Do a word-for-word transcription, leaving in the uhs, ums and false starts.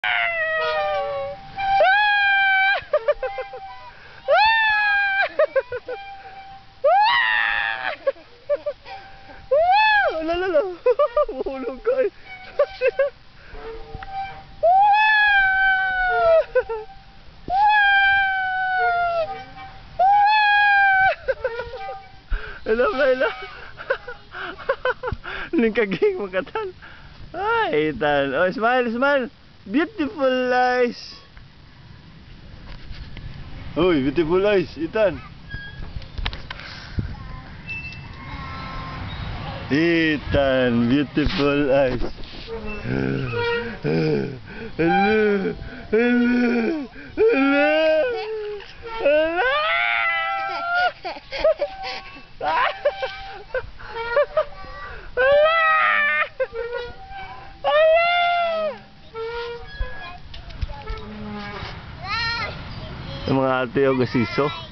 Lala, mahulog ka eh. Hello, Laila. Ningkaging magkatan. Ay, Ethan. Oh, smile, smile. Beautiful eyes. Uy, beautiful eyes, Ethan. Ethan, beautiful eyes. Hello, hello, hello, hello. Yung mga ate o gasiso.